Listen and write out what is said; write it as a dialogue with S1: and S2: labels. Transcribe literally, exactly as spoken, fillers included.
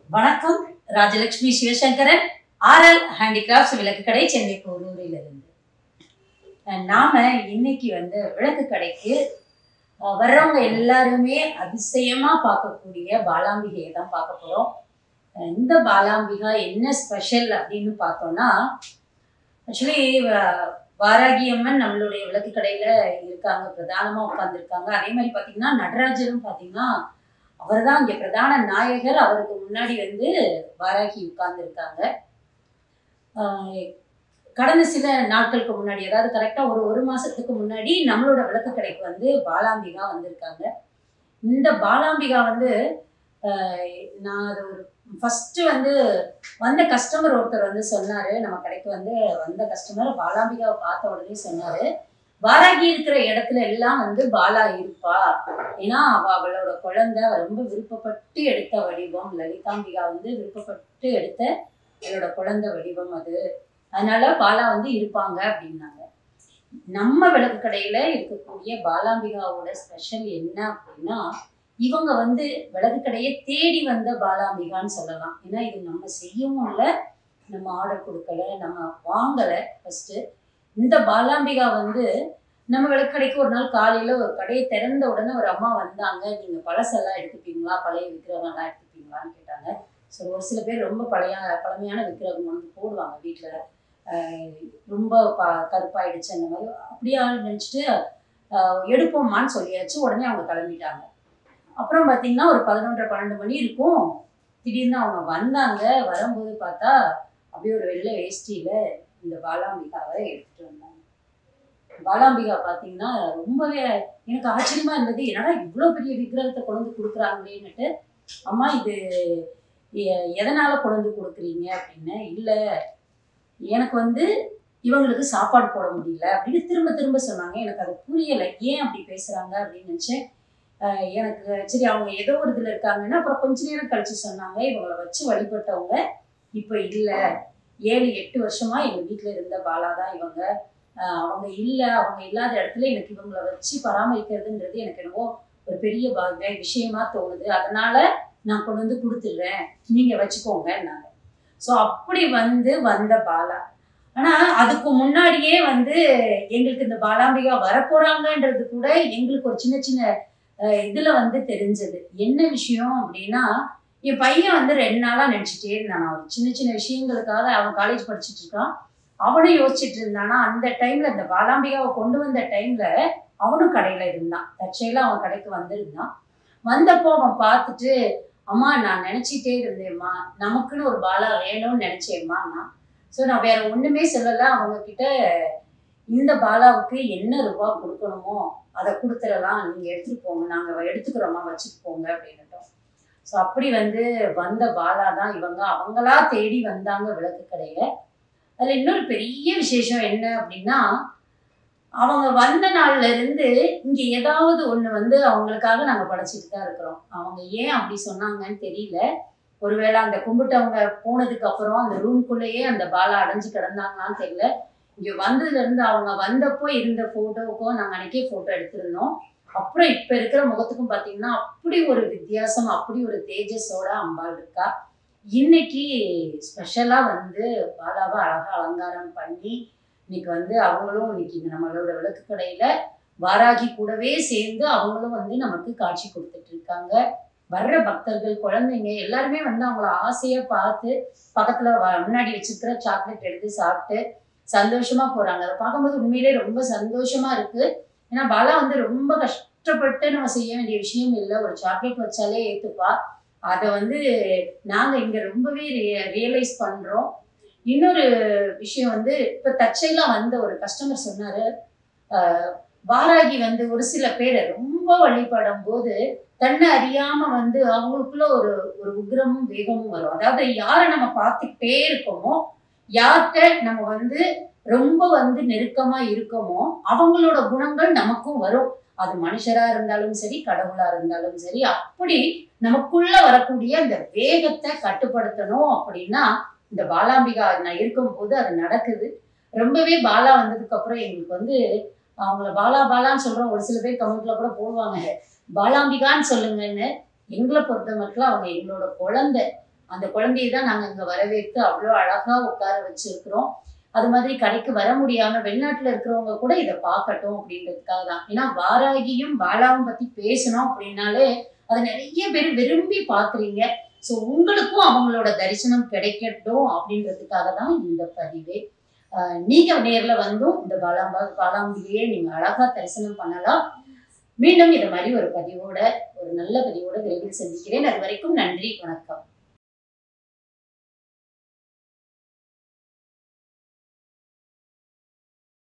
S1: வணக்கம். Rajalakshmi Sivasankaran, RL handicrafts விளக்கு கடை, சென்னை போரூரிலிருந்து. நாம இன்னைக்கு வந்து விளக்கு கடைக்கு வர்றவங்க எல்லாருமே அதிசயமா பார்க்கக்கூடிய பாலாம்பிகையை தான் பார்க்க போறோம். இந்த பாலாம்பிகா என்ன ஸ்பெஷல் அப்படின்னு பார்த்தோம்னா, ஆக்சுவலி வாராகி அம்மன் நம்மளுடைய விளக்கு கடையில இருக்காங்க, பிரதானமா உட்கார்ந்துருக்காங்க. அதே மாதிரி பார்த்தீங்கன்னா நடராஜரும் பார்த்தீங்கன்னா அவர் தான் இங்கே பிரதான நாயகர். அவருக்கு முன்னாடி வந்து வாராகி உட்கார்ந்துருக்காங்க. கடந்த சில நாட்களுக்கு முன்னாடி, அதாவது கரெக்டாக ஒரு ஒரு மாசத்துக்கு முன்னாடி நம்மளோட விளக்கு கடைக்கு வந்து பாலாம்பிகா வந்திருக்காங்க. இந்த பாலாம்பிகா வந்து நான் அது ஒரு ஃபர்ஸ்ட் வந்து வந்த கஸ்டமர் ஒருத்தர் வந்து சொன்னாரு, நம்ம கடைக்கு வந்து வந்த கஸ்டமர் பாலாம்பிகாவை பார்த்த உடனே சொன்னாரு, வாராகி இருக்கிற இடத்துல எல்லாம் வந்து பாலா இருப்பா, ஏன்னா அவ அவளோட குழந்தை ரொம்ப விருப்பப்பட்டு எடுத்த வடிவம், லலிதாம்பிகா வந்து விருப்பப்பட்டு எடுத்த அவளோட குழந்தை வடிவம் அது, அதனால பாலா வந்து இருப்பாங்க அப்படின்னாங்க. நம்ம விளக்கு கடையில இருக்கக்கூடிய பாலாம்பிகாவோட ஸ்பெஷல் என்ன அப்படின்னா, இவங்க வந்து விளக்கு கடையை தேடி வந்த பாலாம்பிகான்னு சொல்லலாம். ஏன்னா இது நம்ம செய்யவும் இல்லை, நம்ம ஆர்டர் கொடுக்கல, நம்ம வாங்கலை. ஃபர்ஸ்ட் இந்த பாலாம்பிகா வந்து நம்ம விளக்கடைக்கு ஒரு நாள் காலையில ஒரு கடையை திறந்த உடனே ஒரு அம்மா வந்தாங்க. நீங்க பழசெல்லாம் எடுத்துப்பீங்களா, பழைய விக்கிரகம்லாம் எடுத்துப்பீங்களான்னு கேட்டாங்க. ஸோ ஒரு சில பேர் ரொம்ப பழைய பழமையான விக்கிரகம் வந்து போடுவாங்க வீட்டில், ரொம்ப ப கருப்பாயிடுச்சு அந்த மாதிரி, அப்படியா நினச்சிட்டு எடுப்போம்மான்னு சொல்லியாச்சு. உடனே அவங்க கிளம்பிட்டாங்க. அப்புறம் பார்த்தீங்கன்னா ஒரு பதினொன்றரை பன்னெண்டு மணி இருக்கும். திடீர்னு அவங்க வந்தாங்க. வரும்போது பார்த்தா அப்படியே ஒரு வெள்ளை வேஷ்டியில இந்த பாலாம்பிகாவை எடுத்துட்டு வந்தாங்க. பாலாம்பிகா பார்த்தீங்கன்னா ரொம்பவே எனக்கு ஆச்சரியமா இருந்தது. என்னடா இவ்வளோ பெரிய விக்கிரகத்தை கொண்டு வந்து கொடுக்குறாங்களேன்னுட்டு, அம்மா இது எதனால கொண்டு வந்து கொடுக்குறீங்க அப்படின்னு. இல்லை, எனக்கு வந்து இவங்களுக்கு சாப்பாடு போட முடியல அப்படின்னு திரும்ப திரும்ப சொன்னாங்க. எனக்கு அது புரியலை, ஏன் அப்படி பேசுறாங்க அப்படின்னு நினச்சேன். எனக்கு சரி அவங்க ஏதோ ஒரு இதில் இருக்காங்கன்னா, அப்புறம் கொஞ்ச நேரம் கழிச்சு சொன்னாங்க, இவங்களை வச்சு வழிபட்டவங்க இப்போ இல்லை, ஏழு எட்டு வருஷமா எங்க வீட்டுல இருந்த பாலா தான் இவங்க. ஆஹ் அவங்க இல்லை, அவங்க இல்லாத இடத்துல எனக்கு இவங்களை வச்சு பராமரிக்கிறதுன்றது எனக்கு என்னவோ ஒரு பெரிய பாக விஷயமா தோணுது, அதனால நான் கொண்டு வந்து கொடுத்துடுறேன், நீங்க வச்சுக்கோங்கன்னாங்க. ஸோ அப்படி வந்து வந்த பாலா. ஆனா அதுக்கு முன்னாடியே வந்து எங்களுக்கு இந்த பாலாம்பிகா வரப்போறாங்கன்றது கூட எங்களுக்கு ஒரு சின்ன சின்ன இதுல வந்து தெரிஞ்சது. என்ன விஷயம் அப்படின்னா, என் பையன் வந்து ரெண்டு நாளா நினைச்சிட்டே இருந்தான். அவன் சின்ன சின்ன விஷயங்களுக்காக, அவன் காலேஜ் படிச்சுட்டு இருக்கான், அவனும் யோசிச்சுட்டு இருந்தானா. அந்த டைம்ல இந்த பாலாம்பிகாவை கொண்டு வந்த டைம்ல அவனும் கடையில இருந்தான். தற்செயலா அவன் கடைக்கு வந்திருந்தான். வந்தப்போ அவன் பார்த்துட்டு, அம்மா நான் நினைச்சிட்டே இருந்தேம்மா, நமக்குன்னு ஒரு பாலா வேணும்னு நினைச்சேம்மா. நான் ஸோ நான் வேற ஒண்ணுமே சொல்லலை. அவங்க கிட்ட இந்த பாலாவுக்கு என்ன ரூபா கொடுக்கணுமோ அதை கொடுத்துடலாம், நீங்க எடுத்துட்டு போங்க, நாங்க எடுத்துக்கிறோமா, வச்சுட்டு போங்க அப்படின்னுட்டோம். ஸோ அப்படி வந்து வந்த பாலா தான் இவங்க. அவங்களா தேடி வந்தாங்க விளக்கு கடையில. அதுல இன்னொரு பெரிய விசேஷம் என்ன அப்படின்னா, அவங்க வந்த நாள்ல இருந்து இங்க ஏதாவது ஒண்ணு வந்து அவங்களுக்காக நாங்க படைச்சிட்டு தான் இருக்கிறோம். அவங்க ஏன் அப்படி சொன்னாங்கன்னு தெரியல. ஒருவேளை அந்த கும்பிட்டவங்க போனதுக்கு அப்புறம் அந்த ரூம்குள்ளேயே அந்த பாலா அடைஞ்சு கிடந்தாங்களான்னு தெரியல. இங்க வந்ததுல இருந்து அவங்க வந்தப்போ இருந்த போட்டோவுக்கும் நாங்க அன்னைக்கே போட்டோ எடுத்திருந்தோம். அப்புறம் இப்ப இருக்கிற முகத்துக்கும் பாத்தீங்கன்னா அப்படி ஒரு வித்தியாசம், அப்படி ஒரு தேஜஸோட அம்பாள் இருக்கா. இன்னைக்கு ஸ்பெஷலா வந்து பாலாவை அழகா அலங்காரம் பண்ணி இன்னைக்கு வந்து அவங்களும் இன்னைக்கு நம்மளோட விளக்கு கடையில வாராகி கூடவே சேர்ந்து அவங்களும் வந்து நமக்கு காட்சி கொடுத்துட்டு இருக்காங்க. வர்ற பக்தர்கள், குழந்தைங்க எல்லாருமே வந்து அவங்கள ஆசையா பார்த்து பக்கத்துல முன்னாடி வச்சிருக்கிற சாக்லேட் எடுத்து சாப்பிட்டு சந்தோஷமா போறாங்க. அதை பார்க்கும்போது உண்மையிலே ரொம்ப சந்தோஷமா இருக்கு. ஏன்னா பாலா வந்து ரொம்ப கஷ்டப்பட்டு நம்ம செய்ய வேண்டிய விஷயம் இல்லை, ஒரு சாக்லேட் வச்சாலே ஏத்துப்பா. அதை வந்து நாங்க இங்க ரொம்பவே ரியலைஸ் பண்றோம். இன்னொரு விஷயம் வந்து இப்ப தற்செயலா வந்த ஒரு கஸ்டமர் சொன்னாரு, ஆஹ் வாராகி வந்து ஒரு சில பேரை ரொம்ப வழிபடும் போது தன்னை அறியாம வந்து அவங்களுக்குள்ள ஒரு ஒரு உக்ரமும் வேகமும் வரும். அதாவது யாரை நம்ம பார்த்துக்கிட்டே இருக்கோமோ, யார்கிட்ட நம்ம வந்து ரொம்ப வந்து நெருக்கமா இருக்கோமோ அவங்களோட குணங்கள் நமக்கும் வரும். அது மனுஷரா இருந்தாலும் சரி, கடவுளா இருந்தாலும் சரி. அப்படி நமக்குள்ள வரக்கூடிய அந்த வேகத்தை கட்டுப்படுத்தணும் அப்படின்னா இந்த பாலாம்பிகா நான் இருக்கும்போது அது நடக்குது. ரொம்பவே பாலா வந்ததுக்கு அப்புறம் எங்களுக்கு வந்து அவங்கள பாலா பாலான்னு சொல்றோம். ஒரு சில பேர் கமெண்ட்ல கூட போடுவாங்க, பாலாம்பிகான்னு சொல்லுங்கன்னு. எங்களை பொறுத்த மட்டும் அவங்க எங்களோட குழந்தை. அந்த குழந்தையை தான் நாங்க இங்க வரவேற்று அவ்வளோ அழகா உட்கார வச்சிருக்கிறோம். அது மாதிரி கடைக்கு வர முடியாம வெளிநாட்டுல இருக்கிறவங்க கூட இதை பார்க்கட்டும் அப்படின்றதுக்காக தான். ஏன்னா வாராகியும் பாலாவும் பத்தி பேசணும் அப்படின்னாலே அதை நிறைய பேர் விரும்பி பாக்குறீங்க. ஸோ உங்களுக்கும் அவங்களோட தரிசனம் கிடைக்கட்டும் அப்படின்றதுக்காக தான் இந்த பதிவே. ஆஹ் நீங்க நேர்ல வந்தும் இந்த பாலாம்பா பாலாம்பிகையே நீங்க அழகா தரிசனம் பண்ணலாம். மீண்டும் இதை மாதிரி ஒரு பதிவோட ஒரு நல்ல பதிவோட விரைவில் சந்திக்கிறேன். அது வரைக்கும் நன்றி, வணக்கம்.